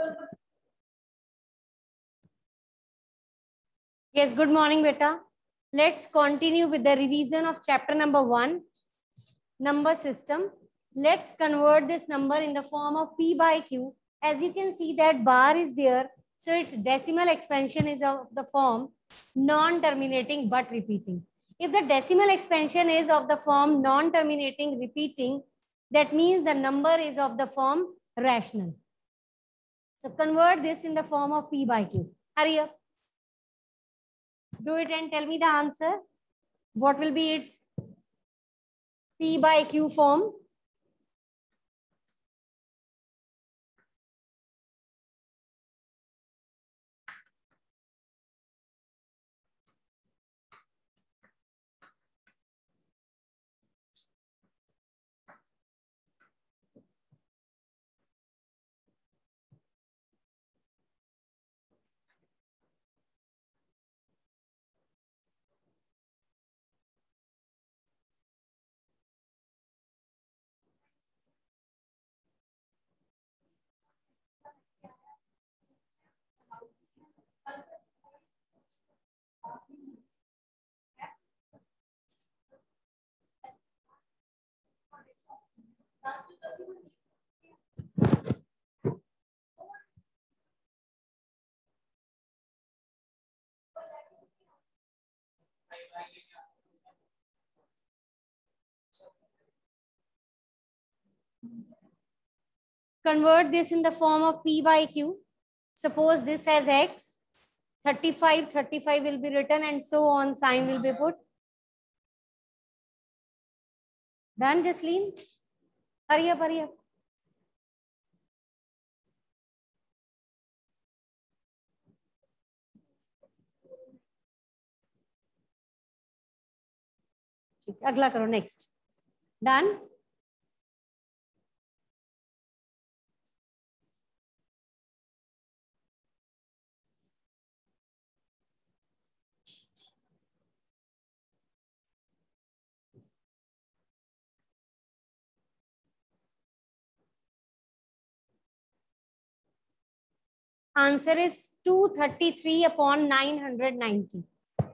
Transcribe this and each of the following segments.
Yes, good morning, beta. Let's continue with the revision of chapter number 1, number system. Let's convert this number in the form of P by Q. As you can see that bar is there. So its decimal expansion is of the form non-terminating but repeating. If the decimal expansion is of the form non-terminating repeating, that means the number is of the form rational. So convert this in the form of P by Q. Hurry up. Do it and tell me the answer. What will be its P by Q form? Convert this in the form of P by Q. Suppose this has X, 35, 35 will be written and so on, sign will be put. Done, Jasleen? Hurry up, hurry up. अगला करो, next. Done? Answer is 233 upon 990.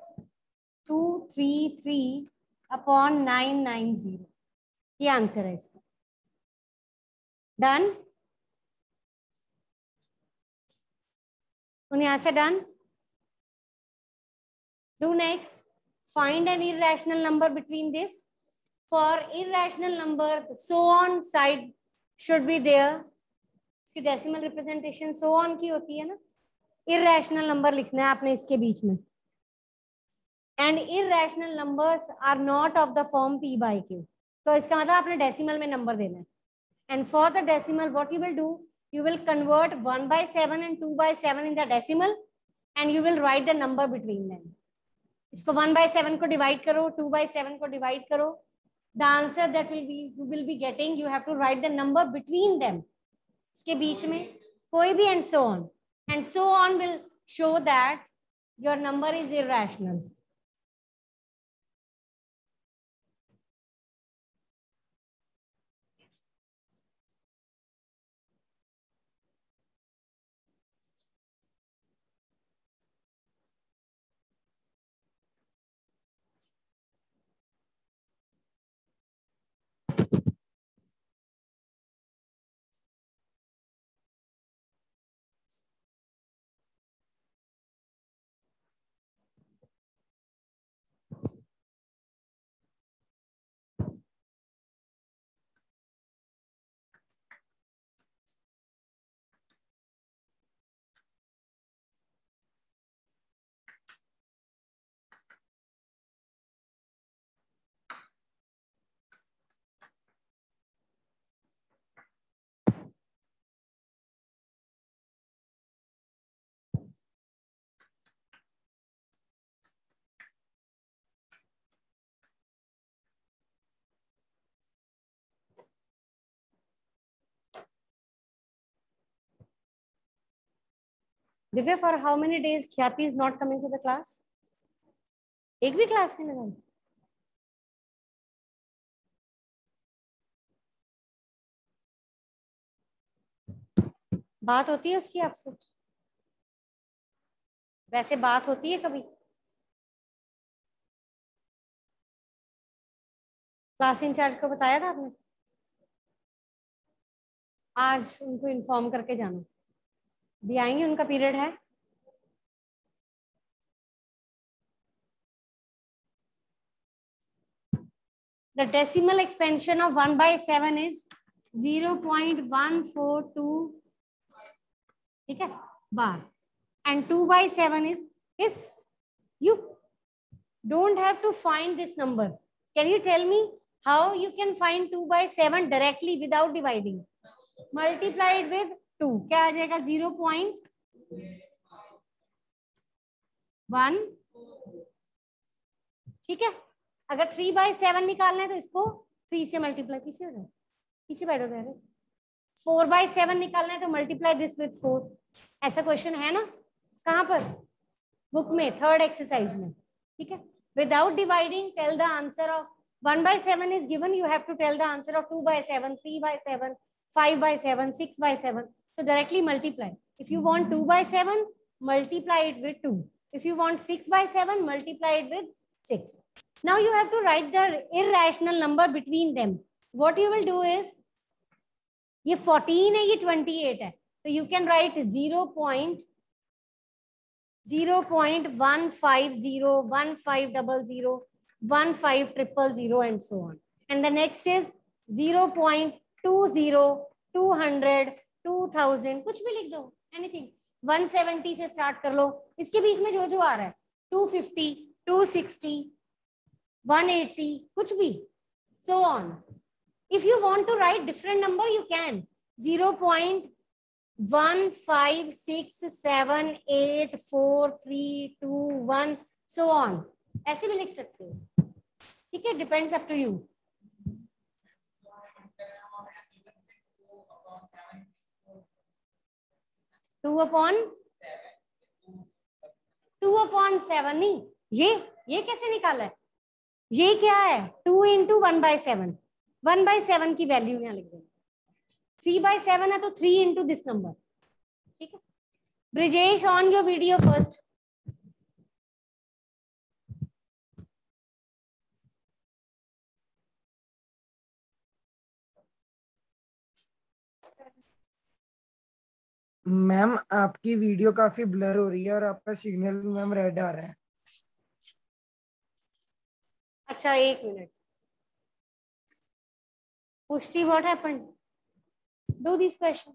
233 upon 990. ये answer है इसका. Done? Unyasa done? Do next. Find an irrational number between this. For irrational number, so on side should be there. इसकी decimal representation so on की होती है ना. Irrational number लिखना है आपने इसके बीच में. And irrational numbers are not of the form P by Q. तो इसका मतलब आपने डेसिमल में नंबर देना है. And for the decimal what you will do, you will convert 1/7 and 2/7 in the decimal and you will write the number between them. इसको 1/7 को divide करो, 2/7 को डिवाइड करो. The answer that you will be getting, you have to write the number between them. इसके बीच में कोई भी and so on will show that your number is irrational. Divya, for how many days Khyati is not coming to the class? एक भी class नहीं लगाई. बात होती है उसकी आपसे? वैसे बात होती है कभी? क्लास इंचार्ज को बताया था आपने? आज उनको इन्फॉर्म करके जाना, भी आएंगे, उनका पीरियड है। The decimal expansion of 1/7 is 0.142, ठीक है, बार, and 2/7 is this. You don't have to find this number. Can you tell me how you can find 2/7 directly without dividing? Multiplied with 2, क्या आ जाएगा? 0.1, ठीक है। अगर 3/7 निकालना है तो इसको 3 से मल्टीप्लाई, पीछे हो जाए, पीछे बैठो गए। 4/7 निकालना है तो मल्टीप्लाई दिस विथ 4। ऐसा क्वेश्चन है ना, कहाँ पर? बुक में, थर्ड एक्सरसाइज में, ठीक है। Without dividing tell the answer of 1/7 is given, you have to tell the answer of 2/7, 3/7, 5/7, 6/7. So directly multiply. If you want 2/7, multiply it with 2. If you want 6/7, multiply it with 6. Now you have to write the irrational number between them. What you will do is, ये 14 है, ये 28 है, तो you can write 0.0.150, 1500, 1500 and so on. And the next is 0.20, 200, 2000, कुछ भी लिख दो, anything. 170 से स्टार्ट कर लो, इसके बीच में जो जो आ रहा है, 250, 260, 180, कुछ भी, so on. If you want to write different number, you can. 0.156784321, so on. ऐसे भी लिख सकते हो, ठीक है, depends up to you. Two upon seven नहीं, ये कैसे निकाला है? ये क्या है? 2 इंटू 1/7, 1/7 की वैल्यू यहाँ लिख देंगे। 3/7 है तो 3 इंटू दिस नंबर, ठीक है। Brijesh, on your video first. Ma'am आपकी वीडियो काफी ब्लर हो रही है और आपका सिग्नल भी मैम रेड आ रहा है। अच्छा, एक मिनट। Pushti, what happened? Do this question.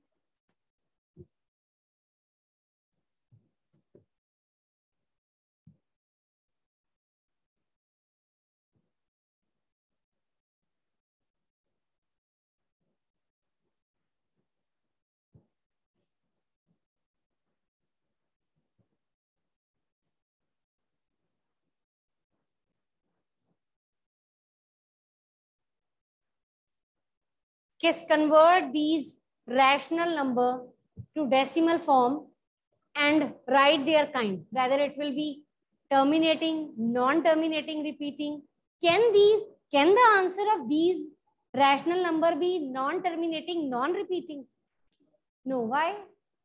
Convert these rational number to decimal form and write their kind, whether it will be terminating, non-terminating, repeating. Can the answer of these rational number be non-terminating, non-repeating? No. Why?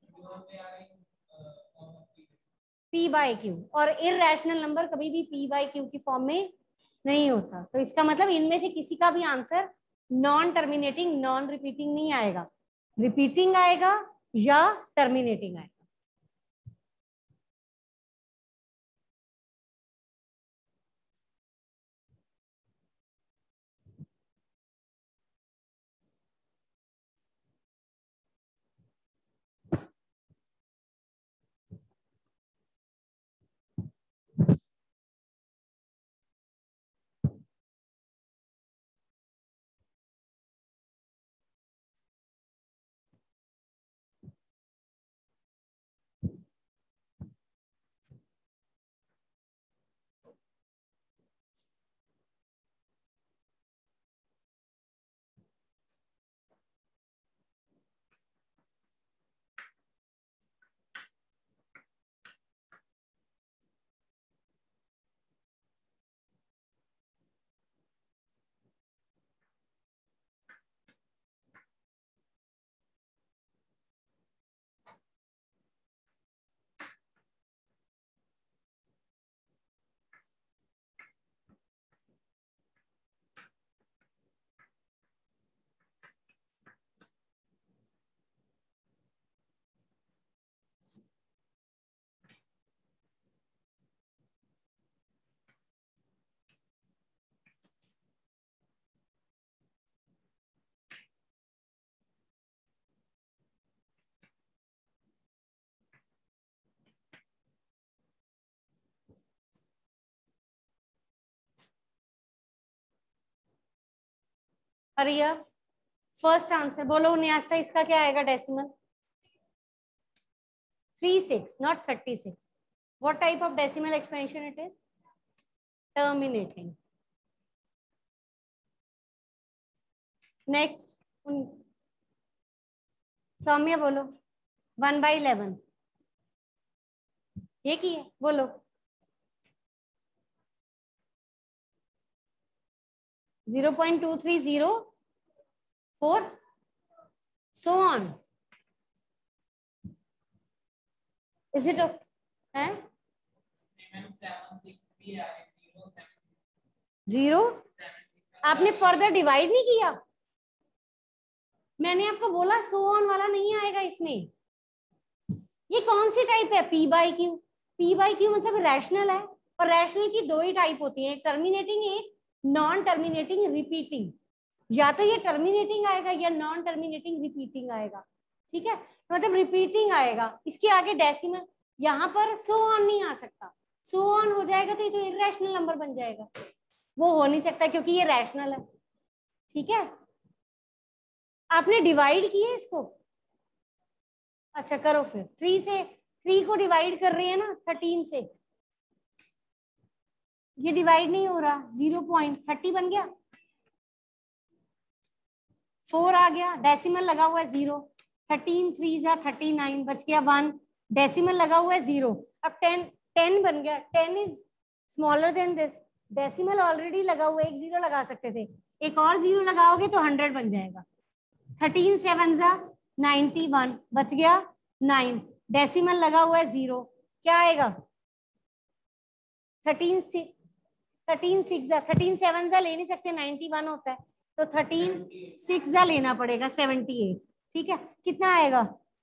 P by Q, और irrational number कभी भी P by Q की form में नहीं होता, तो इसका मतलब इनमें से किसी का भी answer non terminating, non repeating नहीं आएगा, रिपीटिंग आएगा या टर्मिनेटिंग आएगा। हरी अप, फर्स्ट आंसर बोलो न्यासा, इसका क्या आएगा decimal? 36, not 36. What type of decimal expansion it is? Terminating. Next, Saumya बोलो 1/11 ये की है, बोलो 0.2304 so on. Is it okay? है 0 आपने फर्दर डिवाइड नहीं किया, मैंने आपको बोला सो ऑन वाला नहीं आएगा इसमें। ये कौन सी टाइप है? P by Q. P by Q मतलब रैशनल है, और रैशनल की दो ही टाइप होती है, एक टर्मिनेटिंग एक नॉन टर्मिनेटिंग रिपीटिंग। या तो ये टर्मिनेटिंग आएगा या नॉन टर्मिनेटिंग रिपीटिंग आएगा, ठीक है, मतलब रिपीटिंग आएगा। इसके आगे डेसिमल, यहाँ पर सो ऑन नहीं आ सकता। सो ऑन हो जाएगा तो ये तो इरैशनल नंबर बन जाएगा, वो हो नहीं सकता क्योंकि ये रैशनल है, ठीक है। आपने डिवाइड किया इसको, अच्छा करो फिर 3 से, 3 को डिवाइड कर रहे हैं ना 13 से, ये डिवाइड नहीं हो रहा, 0.30 बन गया, 4 आ गया, डेसिमल लगा हुआ है 0, 13 3 जा 39 बच गया 1, डेसिमल लगा हुआ है 0, अब 10 बन गया, 10 is smaller than this, decimal already लगा हुआ है, एक 0 लगा सकते थे, एक और 0 लगाओगे तो 100 बन जाएगा। 13 7 जा 91 बच गया 9, डेसिमल लगा हुआ है 0, क्या आएगा? 13 6 जा 13 7 जा ले नहीं सकते, 91 होता है, तो 13 6 जा लेना पड़ेगा 78, ठीक है, कितना आएगा?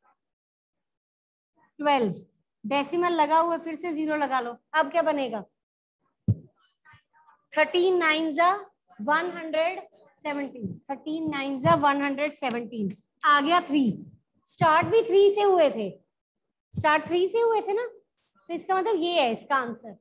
12, डेसिमल लगा हुआ है, फिर से 0 लगा लो, अब क्या बनेगा? 13 9 जा 117, 13 9 जा 117, आ गया 3, स्टार्ट भी 3 से हुए थे, स्टार्ट 3 से हुए थे ना, तो इसका मतलब ये है इसका आंसर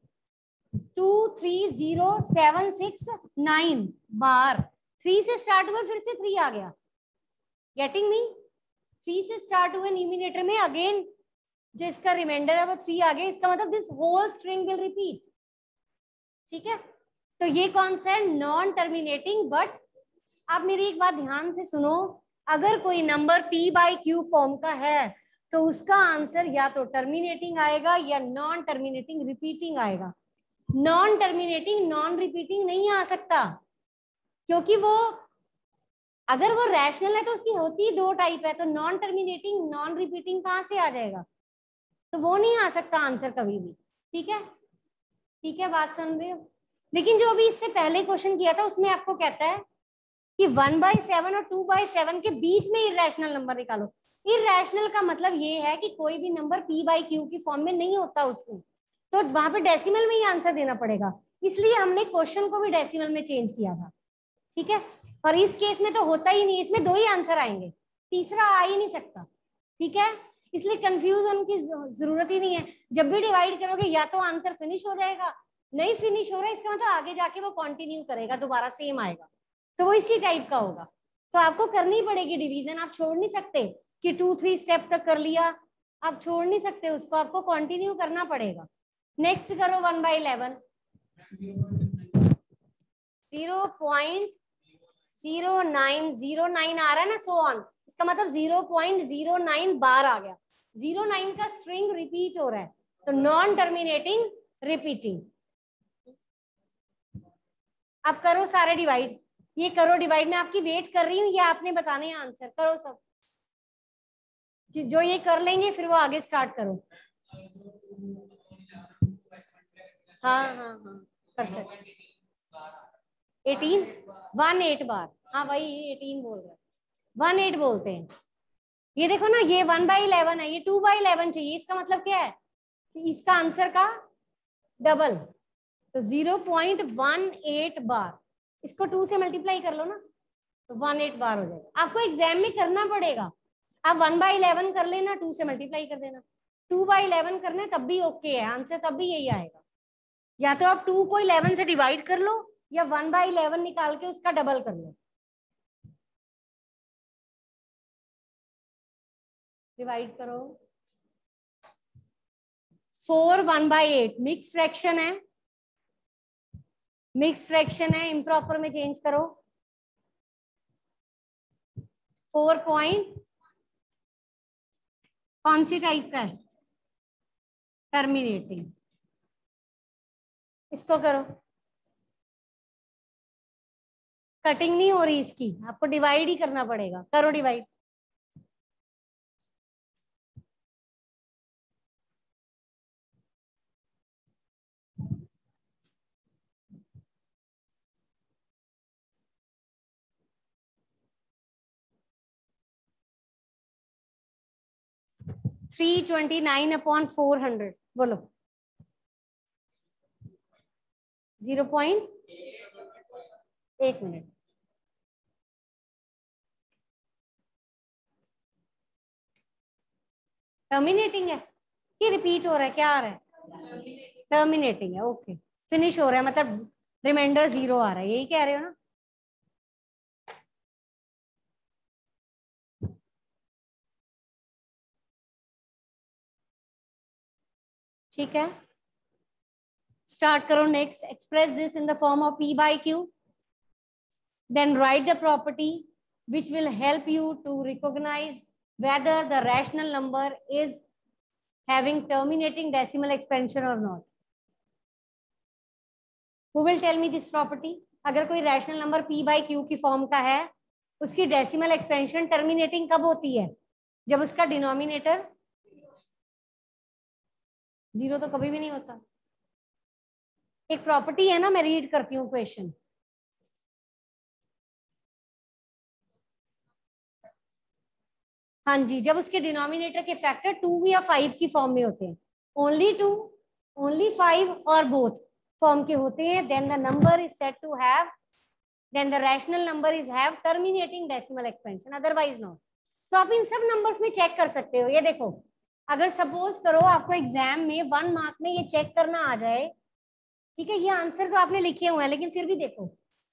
23079 बार। 3 से स्टार्ट हुए, फिर से 3 आ गया, गेटिंग मी? 3 से स्टार्ट हुए न्यूमिनेटर में, अगेन जो इसका रिमाइंडर है वो 3 आ गया, इसका मतलब this whole string will repeat, ठीक है। तो ये कौन सा है? Non terminating. बट आप मेरी एक बात ध्यान से सुनो, अगर कोई number p by Q form का है तो उसका आंसर या तो टर्मिनेटिंग आएगा या नॉन टर्मिनेटिंग रिपीटिंग आएगा। नॉन टर्मिनेटिंग नॉन रिपीटिंग नहीं आ सकता, क्योंकि वो अगर वो रैशनल है तो उसकी होती ही 2 टाइप है, तो नॉन टर्मिनेटिंग नॉन रिपीटिंग कहाँ से आ जाएगा? तो वो नहीं आ सकता आंसर कभी भी, ठीक है, ठीक है, बात सुन रहे हो? लेकिन जो अभी इससे पहले क्वेश्चन किया था उसमें आपको कहता है कि 1/7 और 2/7 के बीच में इरैशनल नंबर निकालो। इरैशनल का मतलब ये है कि कोई भी नंबर p बाई क्यू की फॉर्म में नहीं होता उसमें, तो वहां पे डेसिमल में ही आंसर देना पड़ेगा, इसलिए हमने क्वेश्चन को भी डेसिमल में चेंज किया था, ठीक है। और इस केस में तो होता ही नहीं, इसमें 2 ही आंसर आएंगे, तीसरा आ ही नहीं सकता, ठीक है, इसलिए कंफ्यूज होने की जरूरत ही नहीं है। जब भी डिवाइड करोगे या तो आंसर फिनिश हो जाएगा, नहीं फिनिश हो रहा है इसका मतलब आगे जाके वो कंटिन्यू करेगा, दोबारा सेम आएगा, तो वो इसी टाइप का होगा। तो आपको करनी पड़ेगी डिवीजन, आप छोड़ नहीं सकते कि 2-3 स्टेप तक कर लिया, आप छोड़ नहीं सकते उसको, आपको कंटिन्यू करना पड़ेगा। नेक्स्ट करो 1/11, 0.0909 आ रहा है ना, सो ऑन, इसका मतलब 0.09 बार आ गया, 09 का स्ट्रिंग रिपीट हो रहा है, तो नॉन टर्मिनेटिंग रिपीटिंग। अब करो सारे डिवाइड, ये करो डिवाइड, मैं आपकी वेट कर रही हूँ, ये आपने बताने हैं आंसर, करो सब, जो ये कर लेंगे फिर वो आगे स्टार्ट करो। हाँ हाँ हाँ कर सकते, 18 बार, हाँ वही 18 बोल रहा है, 18 बोलते हैं। ये देखो ना, ये 1/11 है, ये 2/11 चाहिए, इसका मतलब क्या है कि इसका आंसर का डबल, तो 0.18 बार, इसको 2 से मल्टीप्लाई कर लो ना तो 18 बार हो जाएगा। आपको एग्जाम में करना पड़ेगा, आप 1/11 कर लेना, 2 से मल्टीप्लाई कर देना, 2/11 करना तब भी ओके है, आंसर तब भी यही आएगा। या तो आप 2 को 11 से डिवाइड कर लो या 1/11 निकाल के उसका डबल कर लो, डिवाइड करो 4 1/8 मिक्स फ्रैक्शन है, मिक्स फ्रैक्शन है, इम्प्रॉपर में चेंज करो 4 पॉइंट कौन सी टाइप का है, टर्मिनेटिंग। इसको करो, कटिंग नहीं हो रही इसकी, आपको डिवाइड ही करना पड़ेगा, करो डिवाइड। थ्री 29/400 बोलो 0.1 मिनट। टर्मिनेटिंग है कि रिपीट हो रहा है, क्या आ रहा है, टर्मिनेटिंग है, ओके फिनिश हो रहा है, मतलब रिमाइंडर 0 आ रहा है, यही कह रहे हो ना। ठीक है, स्टार्ट करो। Next, express this in the form of P/Q, then write the property which will help you to recognize whether the rational number is having terminating decimal expansion or not. Who will tell me this property? अगर कोई rational number P/Q की form का है, उसकी decimal expansion terminating कब होती है, जब उसका डिनोमिनेटर 0 तो कभी भी नहीं होता। एक प्रॉपर्टी है ना, मैं रीड करती हूँ क्वेश्चन। हाँ जी, जब उसके डिनोमिनेटर के फैक्टर 2 या 5 की फॉर्म में होते हैं, ओनली 2, ओनली 5 और बोथ फॉर्म के होते हैं, then the number is said to have, then the rational number is have terminating decimal expansion, otherwise not. तो आप इन सब नंबर्स में चेक कर सकते हो। ये देखो, अगर सपोज करो आपको एग्जाम में 1 मार्क में ये चेक करना आ जाए, ठीक है, ये आंसर तो आपने लिखे हुए हैं, लेकिन फिर भी देखो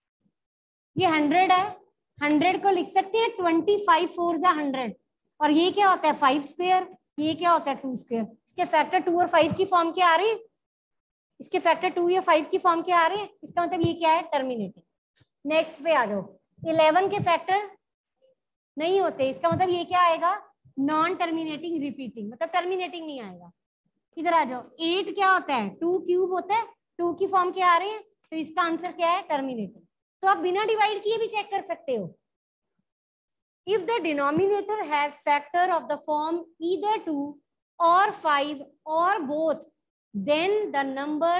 ये 100 है, 100 को लिख सकते हैं 25 4 100, और ये क्या होता है 5 स्क्वायर, ये क्या होता है 2 स्क्वायर। इसके फैक्टर 2 और 5 की फॉर्म के आ रहे हैं, इसके फैक्टर 2 या 5 की फॉर्म के आ रहे हैं, इसका मतलब ये क्या है, टर्मिनेटिंग। नेक्स्ट पे आ जाओ, 11 के फैक्टर नहीं होते, इसका मतलब ये क्या आएगा, नॉन टर्मिनेटिंग रिपीटिंग, मतलब टर्मिनेटिंग नहीं आएगा। इधर आ जाओ, 8 क्या होता है, 2 क्यूब होता है, 2 की फॉर्म के आ रहे हैं, तो इसका आंसर क्या है, टर्मिनेटिंग। तो आप बिना डिवाइड किए भी चेक कर सकते हो। If the denominator has factor of the form either 2 or 5 or both, then the number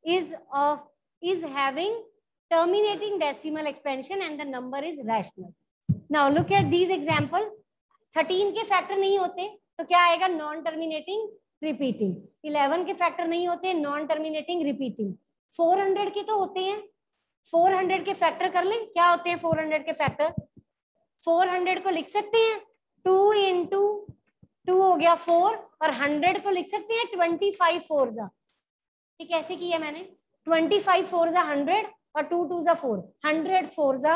is having terminating decimal expansion and the number is rational. Now look at these example. 13 के factor नहीं होते तो क्या आएगा, non terminating repeating. 11 के factor नहीं होते, non terminating repeating. 400 के तो होते हैं, 400 के फैक्टर कर ले, क्या होते हैं 400 के फैक्टर, 400 को लिख सकते हैं 2 × 2 हो गया 4, और 100 को लिख सकते हैं 25 4 जा। ये कैसे किया मैंने, 25 4 जा 100 और 2 2 जा 4, 100 4 जा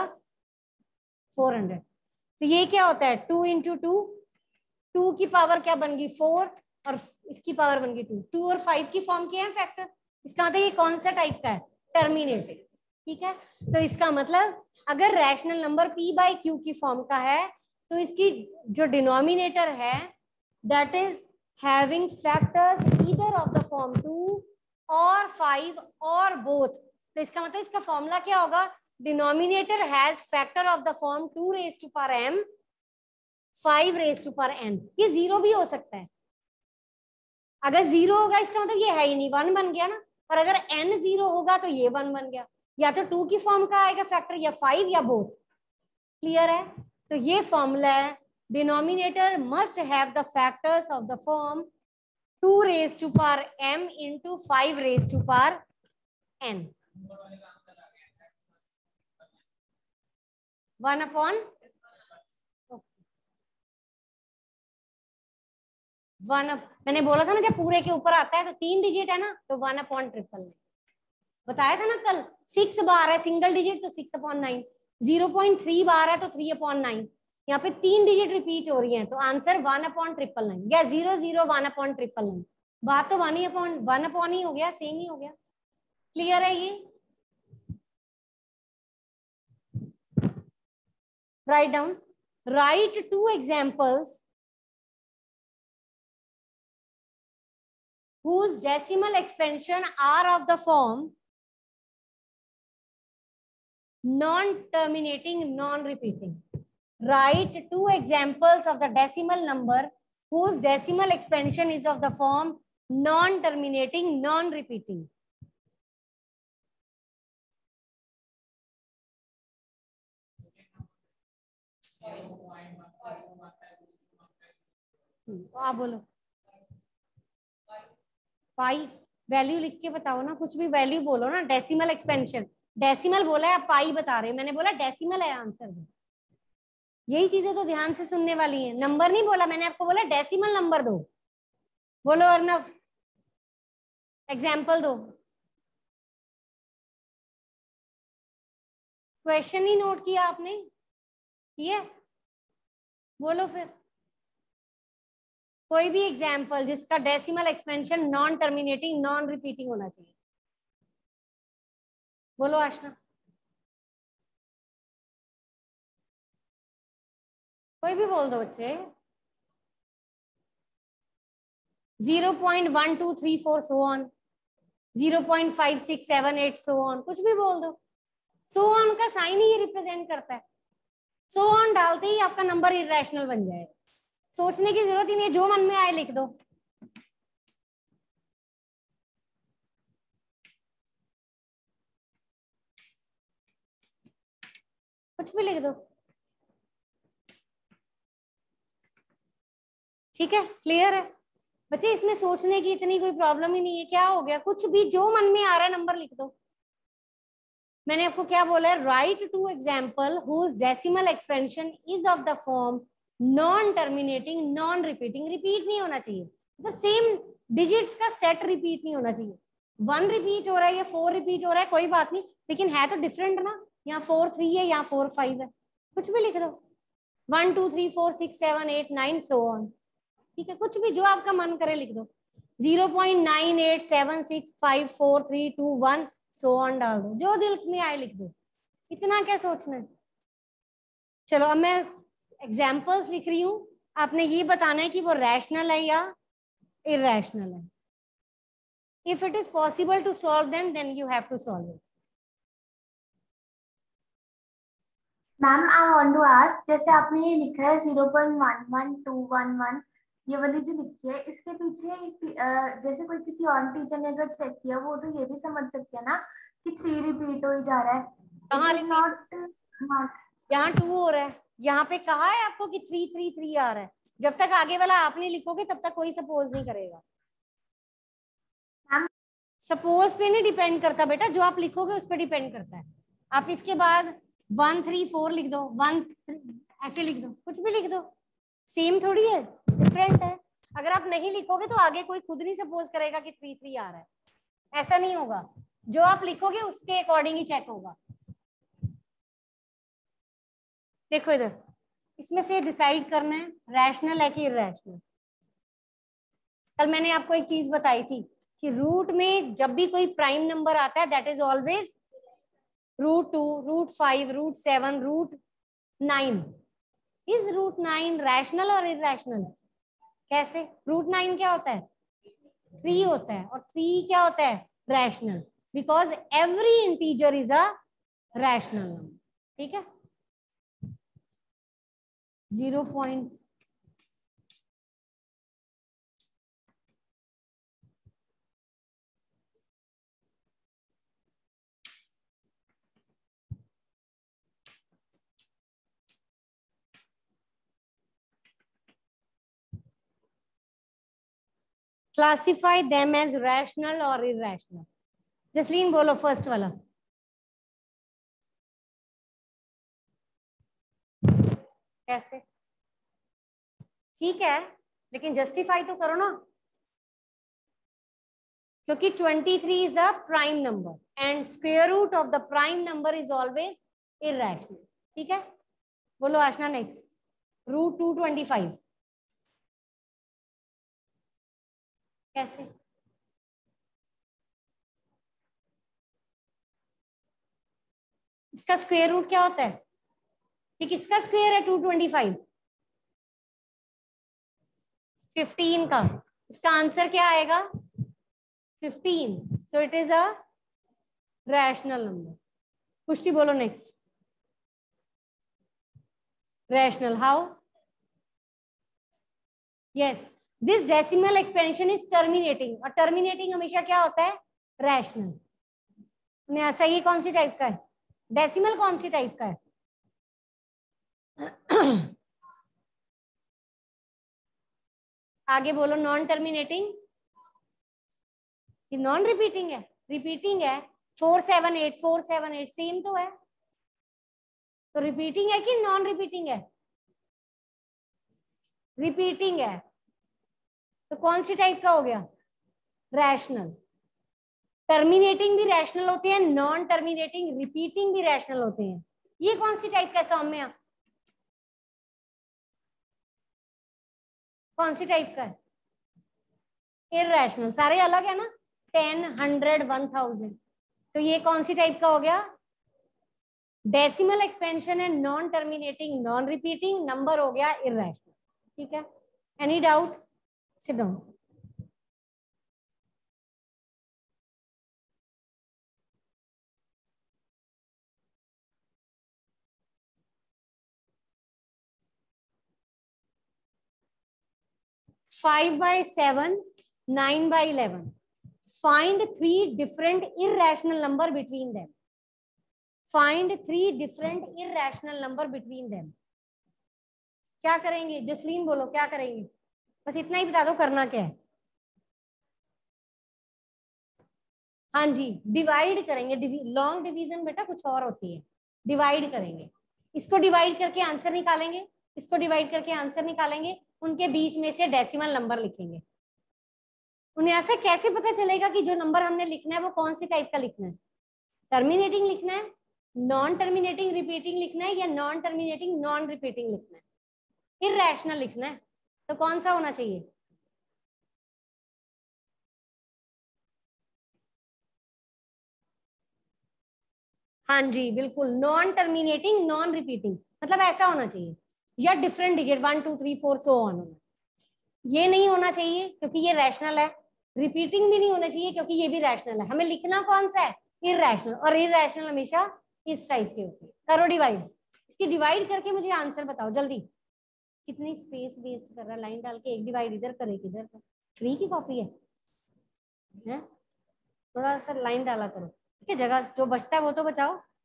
400। तो ये क्या होता है 2 × 2, 2 की पावर क्या बन गई 4 और इसकी पावर बन गई 2, 2 और 5 की फॉर्म के हैं फैक्टर, इसका मतलब ये कौन सा टाइप का है, टर्मिनेटिंग। ठीक है, तो इसका मतलब अगर रैशनल नंबर P/Q की फॉर्म का है तो इसकी जो डिनोमिनेटर है that is having factors either of the form 2 और 5 और बोथ, तो इसका मतलब इसका फॉर्मूला क्या होगा, denominator has factor of the form 2m 5n। ये 0 भी हो सकता है, अगर 0 होगा इसका मतलब ये है ही नहीं, 1 बन गया ना, और अगर n 0 होगा तो ये 1 बन गया, या तो 2 की फॉर्म का आएगा फैक्टर, या 5 या बोथ। क्लियर है, तो ये फॉर्मूला है, denominator must have the factors of the form 2m × 5n। 1/1 मैंने बोला था ना, जब पूरे के ऊपर आता है तो 3 डिजिट है ना, तो 1/9 बताया था ना कल। 6 बार है सिंगल डिजिट तो 6/9, 0.3 बार है तो 3/9, यहाँ पे 3 डिजिट रिपीट हो रही है, तो आंसर 1/999 या 001/999। बात तो 1/1 ही हो गया, सेम ही हो गया। क्लियर है ये? Write down, write 2 examples whose decimal expansion are of the form non-terminating, non-repeating. Write 2 examples of the decimal number whose decimal expansion is of the form non-terminating, non-repeating. आप बोलो। पाई वैल्यू लिख के बताओ ना, कुछ भी वैल्यू बोलो ना। डेसिमल एक्सपेंशन, डेसिमल बोला है, पाई बता रहे, मैंने बोला डेसिमल है आंसर। यही चीजें तो ध्यान से सुनने वाली हैं। नंबर नहीं बोला मैंने, आपको बोला डेसिमल नंबर दो। बोलो अर्नव, एग्जाम्पल दो। क्वेश्चन ही नोट किया आपने? किया? बोलो फिर कोई भी एग्जाम्पल जिसका decimal expansion non terminating, non repeating होना चाहिए। बोलो आशना, कोई भी बोल दो बच्चे। 0.1234 सो ऑन, 0.5678 सो ऑन, कुछ भी बोल दो। सो ऑन का साइन ही ये रिप्रेजेंट करता है। सो ऑन डालते ही आपका नंबर इरेशनल बन जाएगा। सोचने की जरूरत ही नहीं है, जो मन में आए लिख दो। कुछ भी लिख दो, ठीक है? क्लियर है बच्चे? इसमें सोचने की इतनी कोई प्रॉब्लम ही नहीं है। क्या हो गया, कुछ भी जो मन में आ रहा है नंबर लिख दो। मैंने आपको क्या बोला है? Write 2 example whose decimal expansion is of the form non terminating, non repeating. Repeat नहीं होना चाहिए, मतलब सेम डिजिट्स का सेट रिपीट नहीं होना चाहिए। 1 रिपीट हो रहा है या 4 रिपीट हो रहा है कोई बात नहीं, लेकिन है तो डिफरेंट ना। यहाँ 4 3 है, यहाँ 4 5 है, कुछ भी लिख दो। 1 2 3 4 6 7 8 9 सो ऑन, ठीक है? कुछ भी जो आपका मन करे लिख दो। 0.987654321 सो ऑन डाल दो, जो दिल में आए लिख दो। इतना क्या सोचना है? चलो अब मैं एग्जाम्पल्स लिख रही हूँ, आपने ये बताना है कि वो रैशनल है या इरैशनल है। If it is possible to solve them, then you have to solve it. Ma'am I want to ask, जैसे आपने ये लिखा है 0.11211, ये वाली जो लिखी है, इसके पीछे जैसे कोई किसी और टीचर ने अगर चेक किया, वो तो ये भी समझ सकते हैं ना कि 3 रिपीट हो ही जा रहा है। कहाँ इट इज नॉट यहाँ 2 हो रहा है, यहाँ पे कहा है आपको कि 3 3 3 आ रहा है। जब तक आगे वाला आप नहीं लिखोगे तब तक कोई सपोज नहीं करेगा। सपोज पे नहीं डिपेंड करता बेटा, जो आप लिखोगे उस पर डिपेंड करता है। आप इसके बाद 1 3 4 लिख दो, 1 ऐसे लिख दो, कुछ भी लिख दो, सेम थोड़ी है, डिफरेंट है। अगर आप नहीं लिखोगे तो आगे कोई खुद नहीं सपोज करेगा कि 3 3 आ रहा है, ऐसा नहीं होगा। जो आप लिखोगे उसके अकॉर्डिंग ही चेक होगा। देखो इधर, इसमें से डिसाइड करना है रैशनल है कि इरैशनल। कल मैंने आपको एक चीज बताई थी कि रूट में जब भी कोई प्राइम नंबर आता है, that is always √2, √5, √7, √9। Is √9 rational और इरैशनल? कैसे? √9 क्या होता है? 3 होता है, और 3 क्या होता है? Rational, because every integer is a rational number, ठीक है? 0. क्लासिफाई देम एज रैशनल और इरैशनल। जसलीन बोलो फर्स्ट वाला। कैसे? ठीक है, लेकिन जस्टिफाई तो करो ना, क्योंकि 23 is a prime number and square root of the prime number is always irrational, ठीक है? बोलो आशना नेक्स्ट। √225 कैसे? इसका स्क्वायर रूट क्या होता है? ये किसका स्क्वायर है? 225 15 का। इसका आंसर क्या आएगा? 15। So it is a rational number. Pushti बोलो next. Rational how? Yes, this decimal expansion is terminating, और टर्मिनेटिंग हमेशा क्या होता है? रैशनल। सही कौन सी टाइप का है? डेसिमल कौन सी टाइप का है? आगे बोलो। नॉन टर्मिनेटिंग, नॉन रिपीटिंग है? रिपीटिंग है। 478 478 सेम तो है, तो रिपीटिंग है कि नॉन रिपीटिंग है? रिपीटिंग है, तो कौन सी टाइप का हो गया? रैशनल। टर्मिनेटिंग भी रैशनल होते हैं, नॉन टर्मिनेटिंग रिपीटिंग भी रैशनल होते हैं। ये कौन सी टाइप का सौम्य? कौन सी टाइप का है? इररेशनल। सारे अलग है ना, 10, 100, 1000। तो ये कौन सी टाइप का हो गया? डेसिमल एक्सपेंशन है, non terminating non repeating, number हो गया इररेशनल। ठीक है, any doubt? Sit down. Five by 7, 9 by 11. Find 3 different irrational number between them. Find 3 different irrational number between them. क्या करेंगे? जसलीन बोलो क्या करेंगे? बस इतना ही बता दो करना क्या है। हाँ जी, डिवाइड करेंगे। लॉन्ग डिवीजन बेटा कुछ और होती है। डिवाइड करेंगे, इसको डिवाइड करके आंसर निकालेंगे, इसको डिवाइड करके आंसर निकालेंगे, उनके बीच में से डेसिमल नंबर लिखेंगे। उन्हें ऐसे कैसे पता चलेगा कि जो नंबर हमने लिखना है वो कौन सी टाइप का लिखना है? टर्मिनेटिंग लिखना है, नॉन टर्मिनेटिंग रिपीटिंग लिखना है, या नॉन टर्मिनेटिंग नॉन रिपीटिंग लिखना है? इररेशनल लिखना है, तो कौन सा होना चाहिए? हाँ जी बिल्कुल, नॉन टर्मिनेटिंग नॉन रिपीटिंग, मतलब ऐसा होना चाहिए, या डिफरेंट डिजिट 1 2 3 4 सो ऑन होना। ये नहीं होना चाहिए क्योंकि ये रैशनल है। रिपीटिंग भी नहीं होना चाहिए क्योंकि ये भी रैशनल है। हमें लिखना कौन सा है? इररेशनल, और इररेशनल हमेशा इस टाइप के होते हैं। करो डिवाइड, इसकी डिवाइड करके मुझे आंसर बताओ जल्दी। कितनी स्पेस वेस्ट कर रहा है, लाइन डाल के एक डिवाइड इधर कर एक इधर कर। 3 की कॉपी है? थोड़ा सा लाइन डाला करो, ठीक है? जगह जो बचता है वो तो बचाओ।